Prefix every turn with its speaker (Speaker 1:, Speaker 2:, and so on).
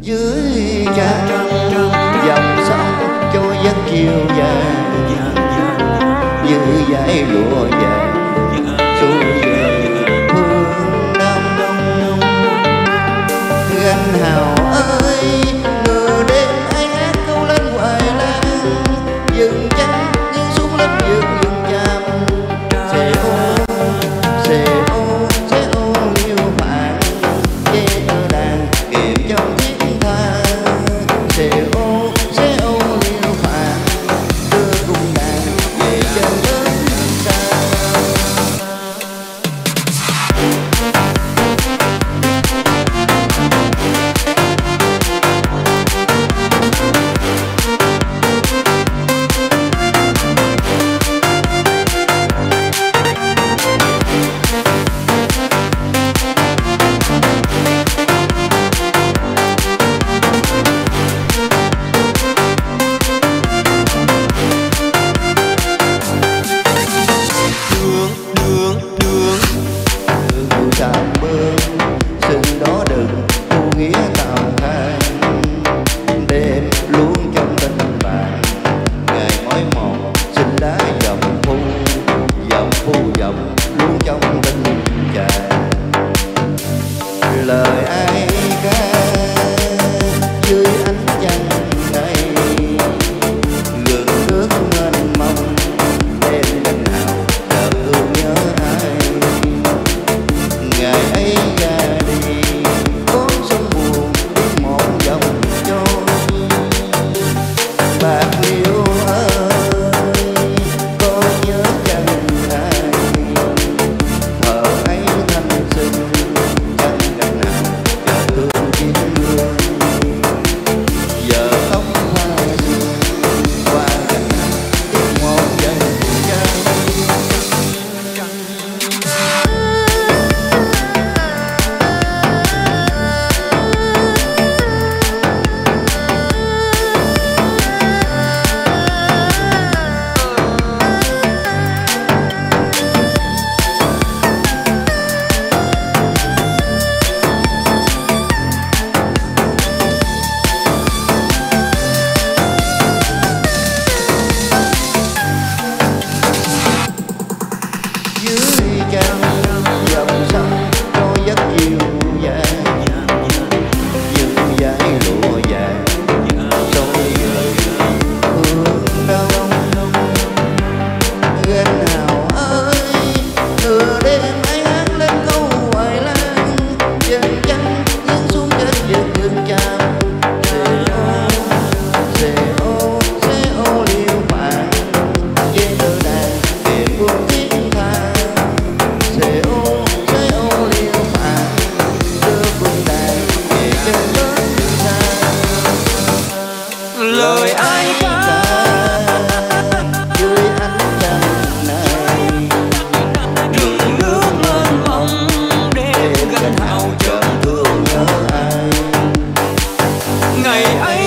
Speaker 1: dưới trăng dòng sông trôi giấc chiều vàng như dải lụa vàng trôi về phương đông. Gánh hào ơi nửa đêm ai hát câu lên hoài lan, dừng chân nhưng xuống lên dừng dừng chạm xe ô liêu vàng dây tơ đàn kèm trong thiết tha xe ô liêu vàng đưa cung đàn về chân lớn xa. Chạm bơm xin đó đừng tu nghĩa tào than, đêm luôn trong tình bạn ngày mỏi mòn xin đá dòng phu dòng luôn trong tình chàng. Lời ai ca dưới ánh trăng này gừng nước mênh mông, đêm đêm nào chợt thương nhớ ai. Ngày ấy ra đi con sông buồn đi một dòng trôi. Bạc liêu ơi có nhớ chăng ai, thờ ấy thanh xuân chẳng cảnh nào chờ thương chiến người. Giờ không hoa gì qua cảnh nào tiếc một dần chân. Dưới trăng dòng sông trôi giấc chiều vàng như dải lụa vàng trôi về phương đông. Gánh hào ơi nửa đêm ai hát lên câu hoài lan, dần chân nhưng xuống đất dừng dừng chạm xe ô liêu vàng dây tơ đàn kèm phương thiết tha xe ô liêu vàng đưa cung đàn về chân lớn xa. Lời ai ca dưới ánh trăng này
Speaker 2: rừng nước mênh mông, đêm gánh hào chợt thương nhớ ai.
Speaker 1: ngày ấy